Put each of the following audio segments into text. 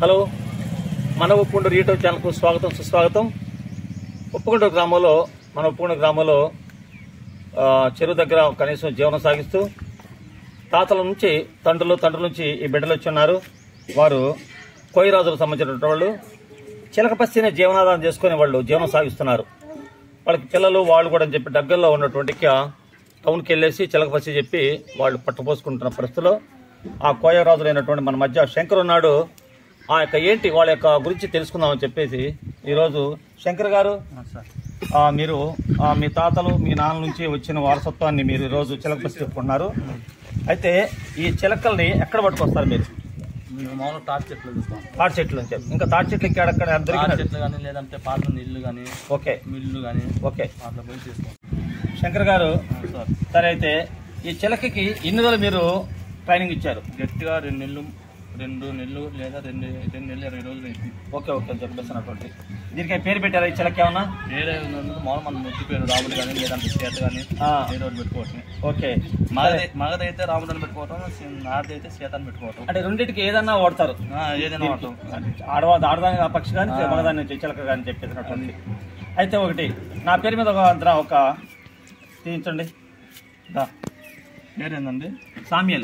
Hello, మన ఉప్పుకొండూరు YouTube ఛానల్కు స్వాగతం సుస్వాగతం. ఉప్పుకొండూరు గ్రామంలో చెరువు దగ్గర కనీసం జీవనం సాగిస్తూ తాతల నుంచి తండ్రుల నుంచి ఈ బిడ్డలు వచ్చి ఉన్నారు. వారు కోయిరాజులకు సంబంధించినటువంటి వాళ్ళు చిలకపస్తినే జీవనాధారం చేసుకుని వాళ్ళు జీవనం సాగిస్తున్నారు. వాళ్ళకి పిల్లలు వాళ్ళు కూడా అని చెప్పి దగ్గరలో ఉన్నటువంటి టౌన్కి వెళ్ళేసి చిలకపస్తి చెప్పి వాళ్ళు పట్టుపోసుకుంటున్న పరిస్థితుల్లో ఆ కోయరాజులైనటువంటి మన మధ్య శంకర్ ఉన్నాడు. ఆ యొక్క ఏంటి వాళ్ళ యొక్క గురించి తెలుసుకుందామని చెప్పేసి ఈరోజు శంకర్ గారు, మీరు మీ తాతలు మీ నాన్న నుంచి వచ్చిన వారసత్వాన్ని మీరు ఈరోజు చిలకపస్తి చెప్పుకుంటున్నారు. అయితే ఈ చిలకల్ని ఎక్కడ పట్టుకొస్తారు మీరు? మామూలుగా తాటి చెట్లు చూస్తాం. తాటి చెట్లు నుంచి ఇంకా తాటి చెట్లు ఎక్కడెక్కడ చెట్లు కానీ లేదంటే పాత ఇల్లు కానీ ఓకే మిల్లు కానీ ఓకే అట్లా పోయి చేస్తాం. శంకర్ గారు, సరే అయితే ఈ చిలకకి ఎన్ని రోజులు మీరు ట్రైనింగ్ ఇచ్చారు? గట్టిగా 2 నెలలు లేదా 2 నెలలు 20 రోజులు అయింది. ఓకే ఓకే చెప్పేస్తున్నటువంటి దీనికి పేరు పెట్టారా ఈ చిలక? ఏమన్నా వేరే మామూలు మన ముద్దు పేరు రాముడు కానీ లేదంటే చేత కానీ వేరే రోజు పెట్టుకోవటం. ఓకే, మగదైతే రాముడు అని పెట్టుకోవటం, నాదైతే చేతని పెట్టుకోవటం. అంటే రెండింటికి ఏదన్నా వాడతారు? ఏదైనా వాడతాం. ఆడదాని పక్షి కానీ మగదాని నుంచి చిలక కానీ చెప్పేసినటువంటి. అయితే ఒకటి నా పేరు మీద ఒక తీయించండి. పేరేందండి? సామ్యలు.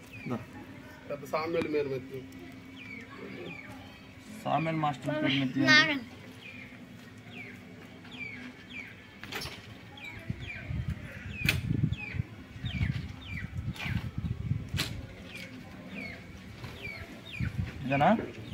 సామ్యల్ మాస్టర్ పేరు మీద ఇదేనా?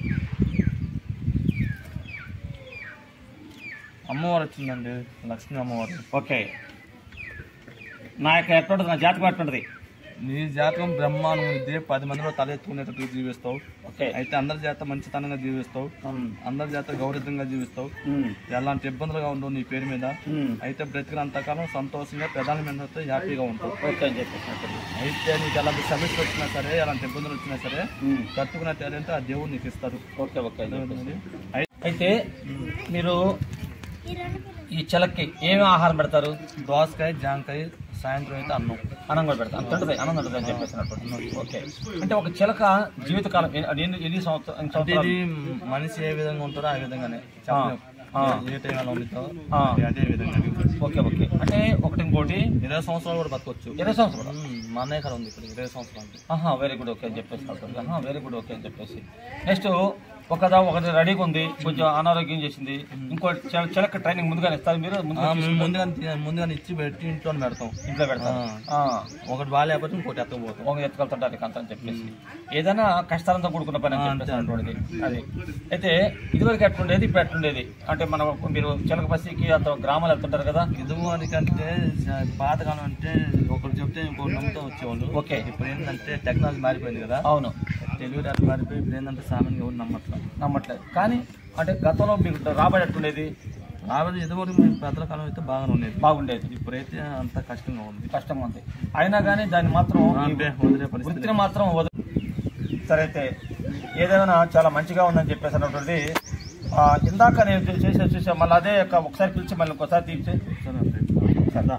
అమ్మవారు వచ్చిందండి, లక్ష్మీ అమ్మవారు. ఓకే, నా యొక్క ఎట్లుంటుంది, నా జాతకం ఎట్లుంటుంది? నీ జాతకం బ్రహ్మాండం ఇదే. 10 మందిలో తలెత్తుకునేటట్టు జీవిస్తావు. ఓకే, అయితే అందరి చేత మంచితనంగా జీవిస్తావు, అందరి చేత గౌరవంగా జీవిస్తావు, ఎలాంటి ఇబ్బందులుగా ఉండవు నీ పేరు మీద. అయితే బ్రతికినంతకాలం సంతోషంగా ప్రధానమైన హ్యాపీగా ఉంటావు. ఓకే అని చెప్పేసి. అయితే నీకు ఎలాంటి సమస్యలు వచ్చినా సరే, ఎలాంటి ఇబ్బందులు వచ్చినా సరే తట్టుకునే టాలెంట్ ఆ దేవుడు నీకు ఇస్తారు. Okay okay. అయితే మీరు ఈ చిలక్కి ఏమి ఆహారం పెడతారు? దోసకాయ, జాంకాయ, సాయంత్రం అయితే అన్నం కూడా పెడతారు. అంత ఉంటుంది, అన్నం ఉంటుంది అని చెప్పేసినప్పుడు. ఓకే, అంటే ఒక చిలక జీవితకాలం ఎన్ని సంవత్సరాలు? ఇది మనిషి ఏ విధంగా ఉంటారో ఆ విధంగానే ఏ టైంలో ఉంటుందో అదే విధంగా. ఓకే ఓకే, అంటే ఇంకోటి 20 సంవత్సరాలు కూడా బతకొచ్చు. 20 సంవత్సరాలు మా అన్నయ్య కాడ ఉంది ఇప్పుడు 20 సంవత్సరాలు. వెరీ గుడ్ ఓకే అని చెప్పేసి. వెరీ గుడ్ ఓకే అని చెప్పేసి. నెక్స్ట్ ఒకటి రెడీగా ఉంది, కొంచెం అనారోగ్యం చేసింది. ఇంకోటి చిలక ట్రైనింగ్ ముందుగానే ఇస్తారు మీరు? ముందుగానే ఇచ్చి పెట్టి ఇంట్లో పెడతాం. ఇంట్లో పెడతాం. ఒకటి బాగాలేకపోతే ఇంకోటి ఎత్తకపోతాం. ఒక ఎత్తుకెళ్తుంటారు అంత అని చెప్పేసి. ఏదైనా కష్టాలంతా కూడుకున్న పని అటువంటిది. అది అయితే ఇదివరకు ఎట్లుండేది, ఇప్పుడు ఎట్లుండేది? అంటే మీరు చిలకపస్తికి అంత గ్రామాలు వెళ్తుంటారు కదా. ఇదివరకంటే పాతకాలం అంటే ఒకరు చెప్తే ఇంకొకటి నమ్ముతూ వచ్చేవాళ్ళు. ఓకే, ఇప్పుడు ఏంటంటే టెక్నాలజీ మారిపోయింది కదా. అవును, తెలుగు రాష్ట్రం మారిపోయి ఇప్పుడు ఏంటంటే సామాన్యంగా ఎవరు నమ్మట్లేదు. కానీ అంటే గతంలో మీకు రాబడి ఎట్టుండేది? రాబడి ఇదివరకు మేము పెద్దల కాలం అయితే బాగుండేది. ఇప్పుడైతే అంత కష్టంగా ఉంది. అయినా కానీ దాన్ని మాత్రం వృత్తిని మాత్రం సరే. అయితే ఏదైనా చాలా మంచిగా ఉందని చెప్పేసి అన్నటువంటి ఇందాక నేను చూసా మళ్ళీ అదే ఒకసారి పిలిచి మళ్ళీ ఒకసారి తీర్చి సరదా.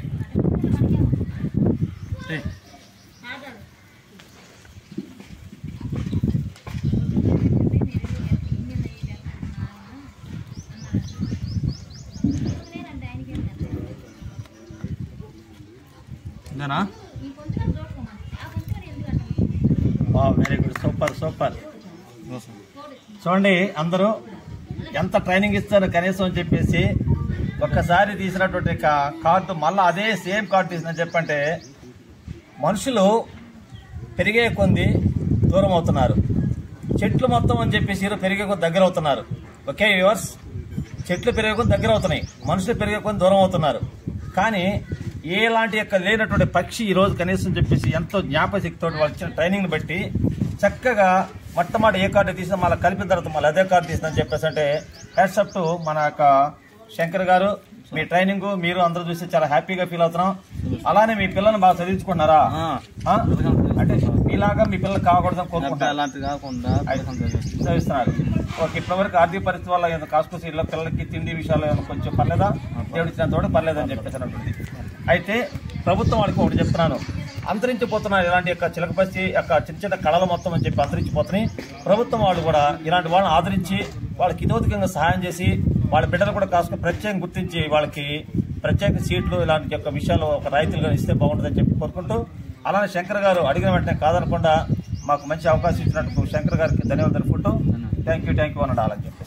Very good, super. చూడండి అందరూ ఎంత ట్రైనింగ్ ఇస్తారు కనీసం అని చెప్పేసి. ఒక్కసారి తీసినటువంటి కార్డు మళ్ళీ అదే సేమ్ కార్డు తీసిందని చెప్పంటే మనుషులు పెరిగే కొద్ది దూరం అవుతున్నారు. చెట్లు మొత్తం అని చెప్పేసి పెరిగే కొద్ది దగ్గర అవుతున్నారు. ఓకే వ్యూవర్స్, చెట్లు పెరిగే కొద్ది దగ్గర అవుతున్నాయి, మనుషులు పెరిగే కొద్ది దూరం అవుతున్నారు. కానీ ఏలాంటి లేనటువంటి పక్షి ఈ రోజు కనీసం చెప్పేసి ఎంతో జ్ఞాపశక్తితో వాళ్ళు ఇచ్చిన ట్రైనింగ్ బట్టి చక్కగా మొట్టమొదటి ఏ కార్డు తీసినా మళ్ళీ కలిపిన తర్వాత మళ్ళీ అదే కార్డు తీసిందని చెప్పేసి అంటే హ్యాట్స్ అప్ టు మన యొక్క శంకర్ గారు. మీ ట్రైనింగ్ మీరు అందరూ చూసి చాలా హ్యాపీగా ఫీల్ అవుతున్నాం. అలానే మీ పిల్లల్ని బాగా చదివించుకుంటున్నారా? అంటే మీలాగా మీ పిల్లలు కాకూడదని కోరుకుంటున్నారు, చదివిస్తున్నారు. ఓకే, ఇప్పటివరకు ఆర్థిక పరిస్థితి వల్ల కాసుకొచ్చి ఇళ్ళ పిల్లలకి తిండి విషయాలు కొంచెం పర్లేదా? దేవుడు ఇచ్చినంత పర్లేదని చెప్పేసి అన్నట్టుంది. అయితే ప్రభుత్వం వాళ్ళకి ఒకటి చెప్తున్నాను, అంతరించిపోతున్నారు. ఇలాంటి యొక్క చిలకపస్తి యొక్క చిన్న చిన్న కళలు మొత్తం అని చెప్పి అంతరించిపోతున్నాయి. ప్రభుత్వం వాళ్ళు కూడా ఇలాంటి వాళ్ళని ఆదరించి వాళ్ళకి ఇతోధికంగా సహాయం చేసి వాళ్ళ బిడ్డలు కూడా కాసుకుని ప్రత్యేకంగా గుర్తించి వాళ్ళకి ప్రత్యేక సీట్లు ఇలాంటి యొక్క విషయాలు ఒక రాయితీలుగా ఇస్తే బాగుంటుందని చెప్పి కోరుకుంటూ, అలానే శంకర్ గారు అడిగిన వెంటనే కాదనకుండా మాకు మంచి అవకాశం ఇచ్చినట్టు శంకర్ గారికి ధన్యవాదాలు తెలుపుకుంటూ థ్యాంక్ యూ అన్నాడు. అలాగే